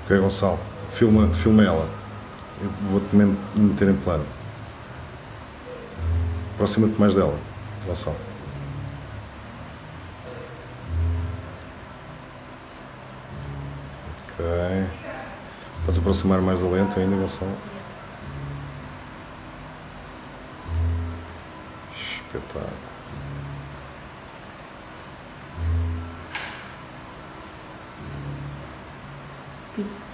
Ok, Gonçalo, filma ela. Eu vou-te mesmo meter em plano. Aproxima-te mais dela, Gonçalo. Ok. Podes aproximar mais da lente ainda, Gonçalo. Espetáculo. Pi.